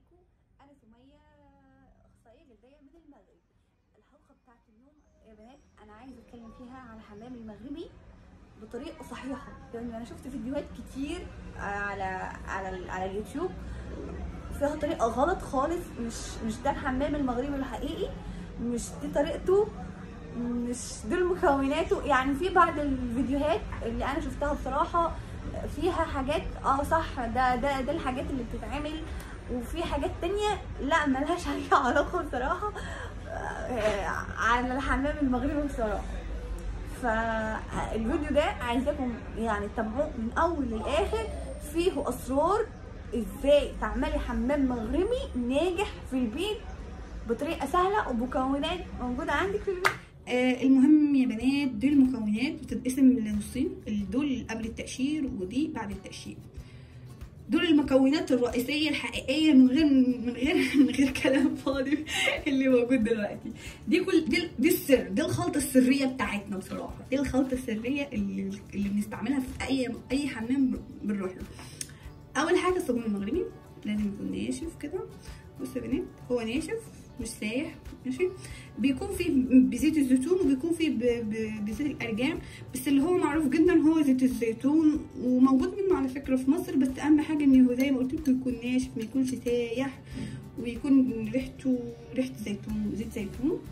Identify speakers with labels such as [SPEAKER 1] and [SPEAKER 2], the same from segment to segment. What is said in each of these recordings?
[SPEAKER 1] ازيكم؟ انا سميه، اخصائيه جلديه من المغرب. الحلقه بتاعت اليوم يا بنات انا عايزه اتكلم فيها على حمام المغربي بطريقه صحيحه، لان انا شفت فيديوهات كتير على اليوتيوب فيها طريقه غلط خالص. مش ده الحمام المغربي الحقيقي، مش دي طريقته، مش دول مكوناته. يعني في بعض الفيديوهات اللي انا شفتها بصراحه فيها حاجات صح، ده الحاجات اللي بتتعمل، وفي حاجات تانية لا ملهاش اي علاقه بصراحه على الحمام المغربي بصراحه. فالفيديو ده عايزاكم يعني تتابعوه من اول للاخر، فيه اسرار ازاي تعملي حمام مغربي ناجح في البيت بطريقه سهله ومكونات موجوده عندك في البيت. المهم يا بنات، دي المكونات بتتقسم لنصين، دول قبل التقشير ودي بعد التقشير. دول المكونات الرئيسيه الحقيقيه من غير كلام فاضي اللي موجود دلوقتي. دي السر، دي الخلطه السريه بتاعتنا بصراحه، دي الخلطه السريه اللي بنستعملها في اي حمام بنروح له. اول حاجه الصابون المغربي لازم يكون ناشف كده. بصوا يا بنات، هو ناشف مش سايح، ماشي. بيكون فيه بزيت الزيتون وبيكون فيه بزيت الارجان، بس اللي هو معروف جدا هو زيت الزيتون، وموجود منه على فكره في مصر. بس اهم حاجه ان هو زي ما قلت لكم يكون ناشف، ما يكونش سايح، ويكون ريحه زيتون، زيت زيتون.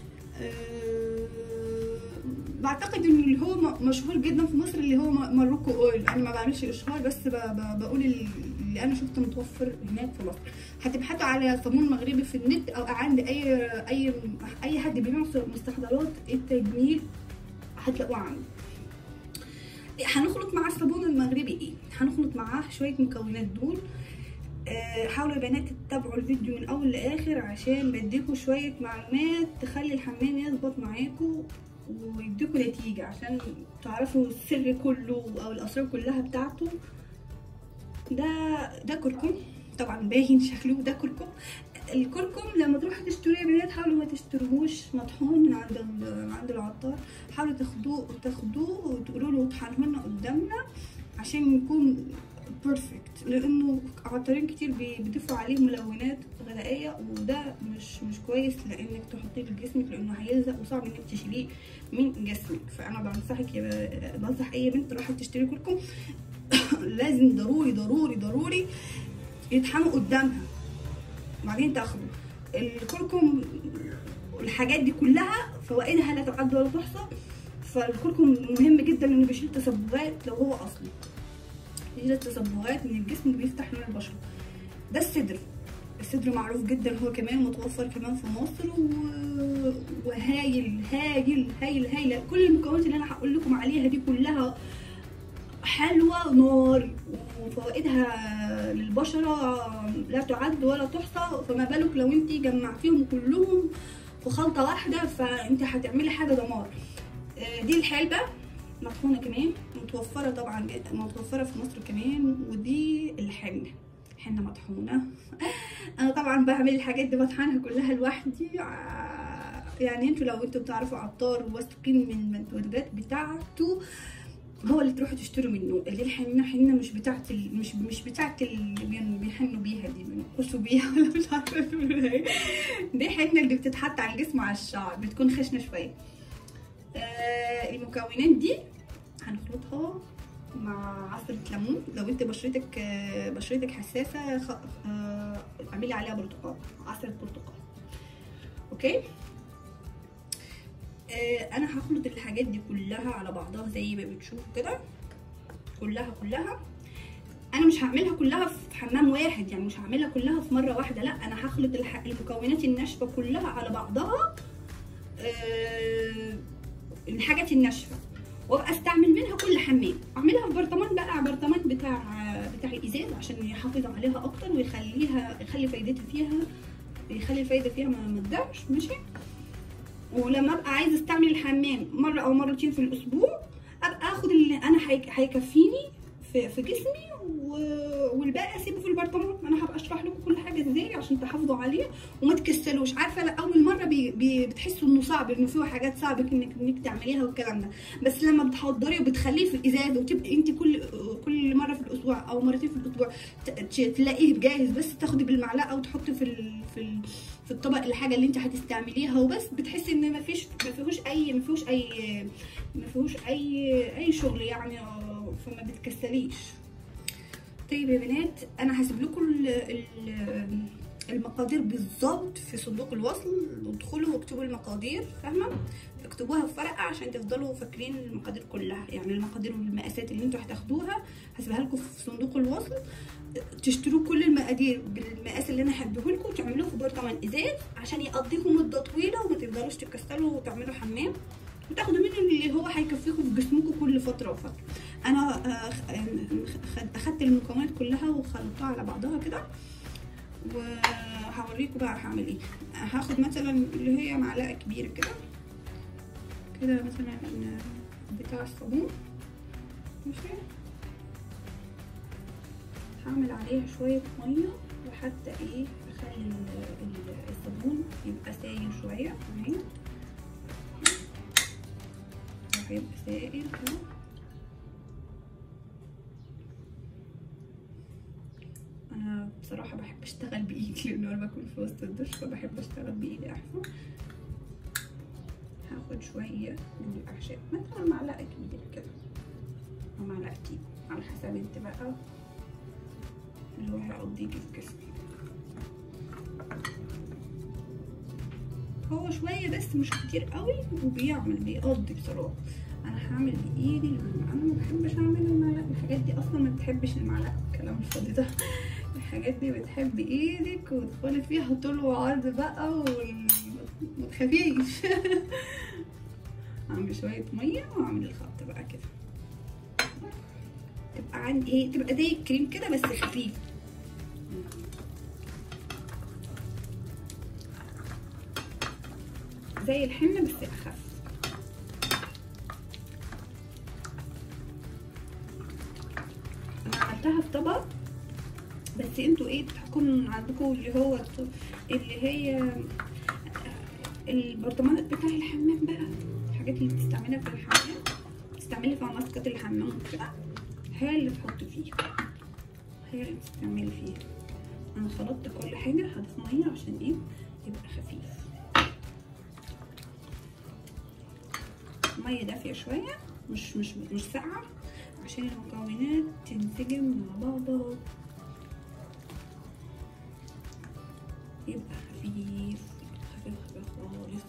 [SPEAKER 1] بعتقد ان اللي هو مشهور جدا في مصر اللي هو ماروكو اويل. انا ما بعملش اشهار، بس بقول اللي انا شفته متوفر هناك في مصر. هتبحثوا على صابون مغربي في النت او عند اي حد بيبيع مستحضرات التجميل هتلاقوه عنده. هنخلط مع الصابون المغربي ايه؟ هنخلط معاه شويه مكونات دول. حاولوا يا بنات تتابعوا الفيديو من اول لاخر عشان بديكوا شويه معلومات تخلي الحمام يظبط معاكم ويديكوا نتيجه، عشان تعرفوا السر كله او الاسرار كلها بتاعته. ده كركم، طبعا باين شكله ده كركم. الكركم لما تروحوا تشتروه يا بنات حاولوا ما تشتروهوش مطحون من عند العطار. حاولوا تاخدوه وتقولوا له اطحنه لنا قدامنا عشان يكون بيرفكت، لانه عطارين كتير بيضيفوا عليه ملونات غذائيه، وده مش كويس لانك تحطيه في جسمك، لانه هيلزق وصعب انك تشيليه من جسمك. فانا بنصح اي بنت رايحه تشتري كركم لازم ضروري يطحنوا قدامها، بعدين تاخدوا الكركم. الحاجات دي كلها فوائدها لا تعد ولا تحصى. فالكركم مهم جدا لانه بيشيل تصبغات لو هو اصلي، بيشيل التصبغات من الجسم وبيفتح لون البشره. ده الصدر معروف جدا، هو كمان متوفر كمان في مصر وهايل هايل هايل هايل. كل المكونات اللي انا هقول لكم عليها دي كلها حلوه نار، وفوائدها للبشره لا تعد ولا تحصى. فما بالك لو انت جمعتيهم كلهم في خلطه واحده، فانت هتعملي حاجه دمار. دي الحلبه مطحونه كمان، متوفره طبعا، متوفره في مصر كمان. ودي حنه مطحونه. انا طبعا بعمل الحاجات دي بطحنها كلها لوحدي. يعني انتوا لو بتعرفوا عطار واثقين من المنتوجات بتاعته هو اللي تروحوا تشتروا منه. اللي الحنه مش بتاعت اللي بيحنوا بيها دي، بينقصوا بيها ولا مش عارفه تقولوا ايه. دي حنه اللي بتتحط على الجسم وعلى الشعر، بتكون خشنه شويه. المكونات دي هنخلطها مع عصره ليمون. لو انت بشرتك حساسه اعملي عليها برتقال، عصره برتقال. اوكي. انا هخلط الحاجات دي كلها على بعضها زي ما بتشوفوا كده، كلها. انا مش هعملها كلها في حمام واحد، يعني مش هعملها كلها في مره واحده، لا انا هخلط المكونات الناشفه كلها على بعضها، الحاجات الناشفه، وابقى استعمل منها كل حمام. اعملها في برطمان بقى، برطمان بتاع الازاز عشان يحافظ عليها اكتر يخلي الفايده فيها ما تضيعش. ماشي. ولما ابقى عايزه استعمل الحمام مره او مرتين في الاسبوع، ابقى اخد اللي انا هيكفيني في جسمي، والباقي اسيبه في البرطمان. انا هبقى
[SPEAKER 2] هشرح لكم كل حاجه ازاي عشان تحافظوا عليه وما تكسلوش. عارفه اول مره بتحسوا انه صعب، انه فيه حاجات صعبه انك تعمليها والكلام ده، بس لما بتحضري وبتخليه في الازاز وتبقي انت كل مره في الاسبوع او مرتين في الاسبوع تلاقيه جاهز، بس تاخدي بالمعلقه وتحطي في الطبق الحاجه اللي انت هتستعمليها وبس، بتحسي ان ما فيهوش اي شغل يعني، فما بتكسليش. طيب يا بنات، انا هسيب لكم المقادير بالظبط في صندوق الوصل، ادخلوا واكتبوا المقادير، فاهمه؟ اكتبوها في ورقه عشان تفضلوا فاكرين المقادير كلها، يعني المقادير والمقاسات اللي انتوا هتاخدوها هسيبها لكم في صندوق الوصل. تشتروا كل المقادير بالمقاس اللي انا هديه لكم، تعملوه في برطمان ازاز عشان يقضيكم مده طويله وما تفضلوش تكسلوا وتعملوا حمام، وتاخدوا منه اللي هو هيكفيكم في جسمكم كل فتره وفتره. انا اخدت المكونات كلها وخلطتها على بعضها كده، وهوريكم بقى هعمل ايه. هاخد مثلا اللي هي معلقه كبيره كده مثلا بتاع الصابون، ماشي، هعمل عليها شويه ميه وحتى ايه اخلي الصابون يبقى سايل شويه اهي، هيبقى سائل كده. انا بصراحه بحب اشتغل بايدي لان انا بكون في وسط الدش، فبحب اشتغل بايدي احسن. هاخد شويه من الاعشاب، مثلا معلقه كبيره كده او معلقتين على حسب انت بقى اللي هو هيقضيكي في جسمك. هو شويه بس مش كتير قوي بيقضي بصراحه. انا هعمل بايدي لان انا ما بحبش اعمل المعلقه، الحاجات دي اصلا ما بتحبش المعلقه، الكلام الفاضي ده. الحاجات دي بتحب ايدك وتدخلي فيها طول وعرض بقى وما تخافيش. اعمل شويه ميه واعمل الخلط بقى كده، تبقى عندي ايه، تبقى زي الكريم كده بس خفيف. زي الحنه بس اخف. انا عملتها في طبق، بس انتوا ايه تكون عندكم اللي هي البرطمانات بتاع الحمام بقى، الحاجات اللي بتستعملها في الحمام، تستعملي في منطقه الحمام كده، هي اللي تحطي فيها، هي اللي تستعملي فيها. انا خلطت كل حاجه، هضيف ميه عشان ايه يبقى خفيف، ميه دافيه شويه مش ساقعه عشان المكونات تنسجم مع بعضها، يبقى خفيف خالص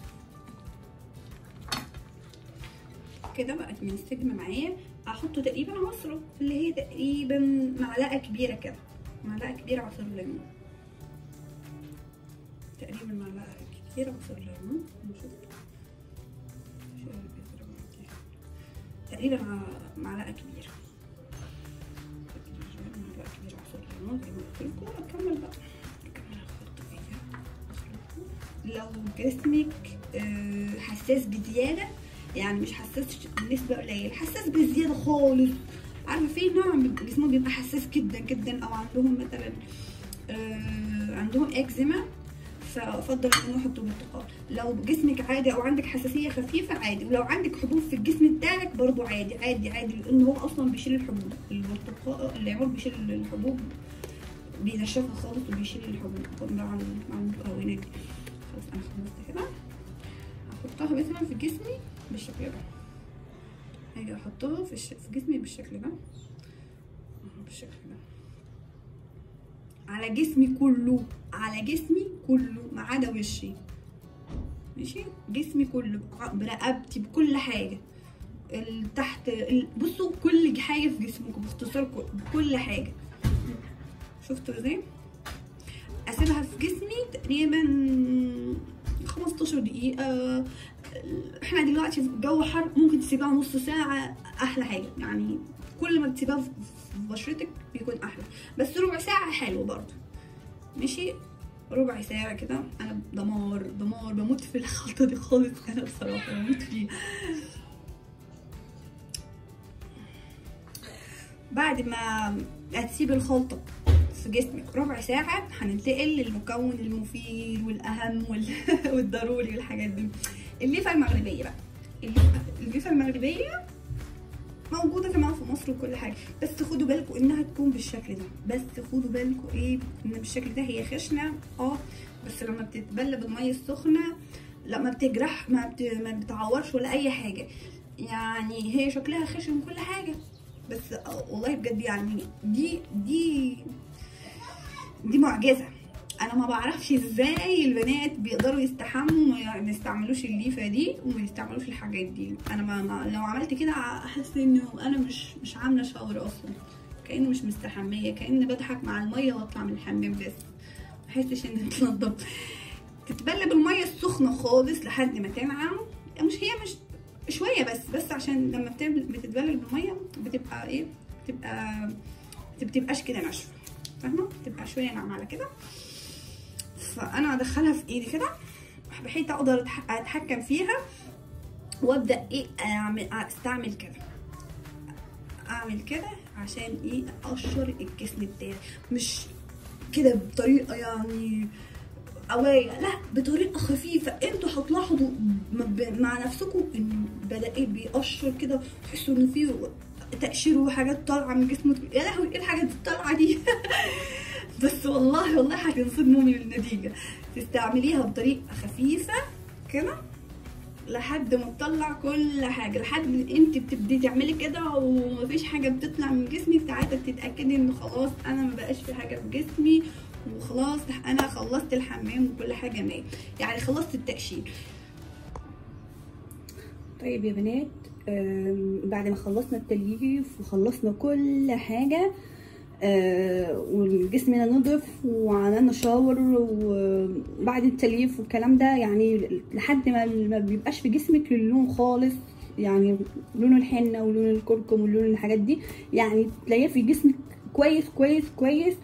[SPEAKER 2] كده. بقت منسجمه معايا. احط تقريبا عصره اللي هي تقريبا معلقه كبيره كده، معلقه كبيره عصير ليمون، تقريبا معلقه كبيره عصير ليمون، تقريبا معلقه كبيره عصير ليمون زي ما قلت لكم. اكمل بقى الخلطه فيها. لو جسمك حساس بزياده، يعني مش حساس بنسبه قليله، حساس بزياده خالص، عارفه في نوع من جسمه بيبقى حساس جدا جدا، او عندهم مثلا عندهم اكزيما، فافضل انهم يحطوا برتقال. لو جسمك عادي او عندك حساسيه خفيفه عادي، ولو عندك حبوب في الجسم بتاعك برضو عادي عادي عادي، لان هو اصلا بيشيل الحبوب. البرتقال الليمون بيشيل الحبوب، بينشفها خالص وبيشيل الحبوب مع المكونات دي. خلاص انا خلصت كده. هحطها مثلا في جسمي بالشكل ده، هاجي احطها في جسمي بالشكل ده، على جسمي كله، على جسمي كله ما عدا وشي، ماشي، جسمي كله برقبتي بكل حاجه، تحت بصوا كل حاجه في جسمكم باختصار، كل حاجه. شفتوا ازاي؟ اسيبها في جسمي تقريبا 15 دقيقه. احنا دلوقتي في الجو حر، ممكن تسيبها نص ساعه احلى حاجه، يعني كل ما تسيبها في بشرتك بيكون احلى، بس ربع ساعه حلو برضو، ماشي، ربع ساعه كده. انا دمار بموت في الخلطه دي خالص، انا بصراحه بموت فيها. بعد ما هتسيب الخلطه في جسمك ربع ساعه هننتقل للمكون المفيد والاهم والضروري والحاجات دي. الليفه المغربيه بقى، الليفه المغربيه موجوده كمان في مصر وكل حاجه، بس خدوا بالكم انها تكون بالشكل ده، بس خدوا بالكم ايه ان بالشكل ده. هي خشنه بس لما بتتبل بالميه السخنه لا ما بتجرح، ما بتعورش ولا اي حاجه، يعني هي شكلها خشن وكل حاجه، بس والله بجد يعني دي معجزه. انا ما بعرفش ازاي البنات بيقدروا يستحموا ما يستعملوش الليفه دي وما يستعملوش الحاجات دي. انا ما لو عملت كده احس انه انا مش عامله شاور اصلا، كانه مش مستحميه، كاني بضحك مع الميه واطلع من الحمام، بس ما احسش ان تنضف. تتبل بالميه السخنه خالص لحد ما تنعم، مش شويه بس عشان لما بتتبلل بالميه بتبقى ايه، بتبقاش كده ناشفه، فاهمه؟ بتبقى شويه ناعمه على كده. فانا ادخلها في ايدي كده بحيث اقدر اتحكم فيها وابدا ايه استعمل كده، اعمل كده عشان ايه اقشر الجسم بتاعي، مش كده بطريقه يعني قوية، لا بطريقه خفيفه. انتوا هتلاحظوا مع نفسكم ان بدا ايه بيقشر كده، تحسوا ان فيه تقشير وحاجات طالعه من جسمه. يا لهوي ايه الحاجات الطالعه دي بس والله هتنصدموا من النتيجه. تستعمليها بطريقه خفيفه كده لحد ما تطلع كل حاجه، لحد انت بتبدي تعملي كده ومفيش حاجه بتطلع من جسمك، ساعتها بتتاكدي ان خلاص انا مبقاش في حاجه في جسمي وخلاص انا خلصت الحمام وكل حاجه مية، يعني خلصت التقشير. طيب يا بنات، بعد ما خلصنا التلييف وخلصنا كل حاجه وجسمنا نضف وعملنا شاور، وبعد التلييف والكلام ده يعني لحد ما بيبقاش في جسمك اللون خالص، يعني لون الحنه ولون الكركم ولون الحاجات دي، يعني تلاقيه في جسمك كويس كويس كويس.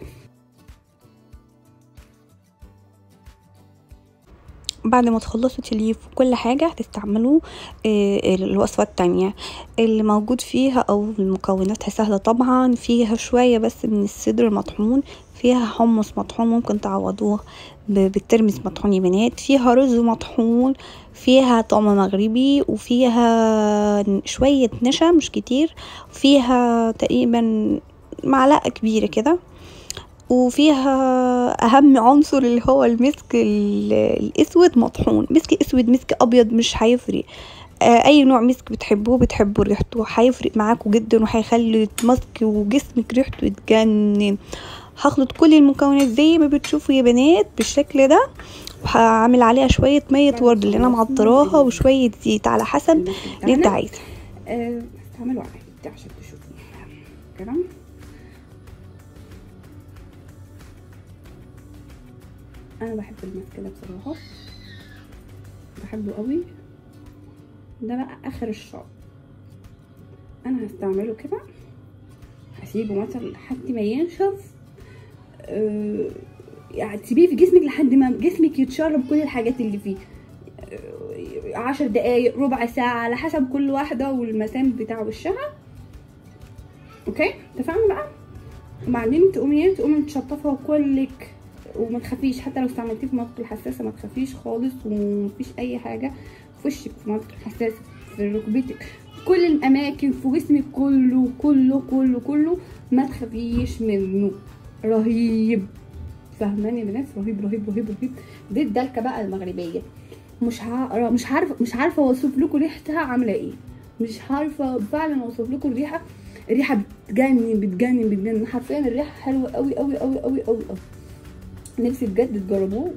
[SPEAKER 3] بعد ما تخلصوا تلييف وكل حاجة هتستعملوا الوصفة التانية اللي موجود فيها او المكوناتها سهلة طبعا. فيها شوية بس من الصدر المطحون، فيها حمص مطحون ممكن تعوضوه بالترمس مطحون يا بنات، فيها رز مطحون، فيها طعم مغربي، وفيها شوية نشا مش كتير، فيها تقريبا معلقة كبيرة كده، وفيها اهم عنصر اللي هو المسك الاسود مطحون. مسك اسود مسك ابيض مش هيفرق، اي نوع مسك بتحبوه ريحته هيفرق معاكم جدا وهيخلي المسك وجسمك ريحته يتجنن. هخلط كل المكونات زي ما بتشوفوا يا بنات بالشكل ده، وهعمل عليها شويه ميه ورد اللي انا معطراها وشويه زيت على حسب اللي انت عايزه.
[SPEAKER 2] استعملوا عادي عشان تشوفوا كده. انا بحب الماسك ده بصراحه، بحبه قوي. ده بقى اخر الشعر، انا هستعمله كده، هسيبه مثلا لحد ما ينشف، يعني تسيبيه في جسمك لحد ما جسمك يتشرب كل الحاجات اللي فيه، 10 دقايق ربع ساعه على حسب كل واحده والمسام بتاع وشها. اوكي اتفقنا بقى. وبعدين تقومي تشطفها كلك وما تخافيش، حتى لو استعملتيه في مناطق الحساسه ما تخافيش خالص، ومفيش اي حاجه في وشك، في مناطق الحساسه، في ركبتك، كل الاماكن في جسمك كله كله كله كله ما تخافيش منه. رهيب، فاهماني يا بنات؟ رهيب رهيب رهيب رهيب. دي الدلكه بقى المغربيه، مش عارفه اوصف لكم ريحتها عامله ايه، مش عارفه فعلا اوصف لكم الريحه بتجنن حرفيا. الريحه حلوه قوي قوي قوي قوي قوي قوي. نفسي بجد تجربوه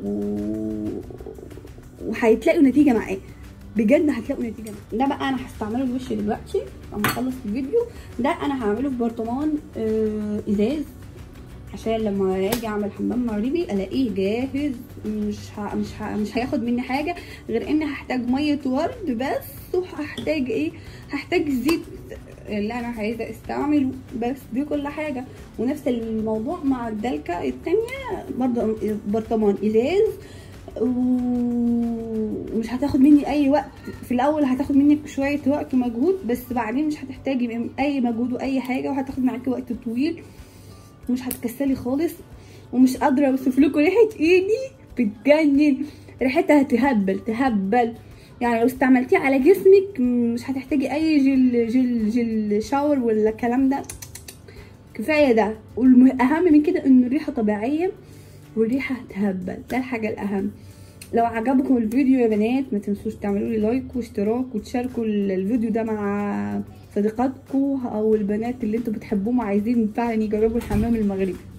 [SPEAKER 2] وهتلاقوا نتيجه معاه، بجد هتلاقوا نتيجه معاه. ده بقى انا هستعمله لوشي دلوقتي لما اخلص الفيديو ده. انا هعمله في برطمان ازاز عشان لما اجي اعمل حمام مغربي الاقيه جاهز، مش هياخد مني حاجه غير اني هحتاج ميه ورد بس، وهحتاج ايه، هحتاج زيت اللي انا عايزه استعمله بس، دي كل حاجه. ونفس الموضوع مع الدلكه التانية برضه، برطمان ازاز، ومش هتاخد مني اي وقت. في الاول هتاخد منك شويه وقت ومجهود، بس بعدين مش هتحتاجي اي مجهود واي حاجه، وهتاخد معاكي وقت طويل، مش هتكسلي خالص.
[SPEAKER 1] ومش قادره اوصف لكم ريحه ايدي بتجنن، ريحتها تهبل. يعني لو استعملتيه على جسمك مش هتحتاجي اي جل شاور ولا الكلام ده، كفايه ده. والاهم من كده انه الريحه طبيعيه والريحه تهبل، ده الحاجه الاهم. لو عجبكم الفيديو يا بنات ما تنسوش تعملوا لي لايك واشتراك وتشاركوا الفيديو ده مع صديقاتكم او البنات اللي انتوا بتحبوهم وعايزين فعلا يجربوا الحمام المغربي.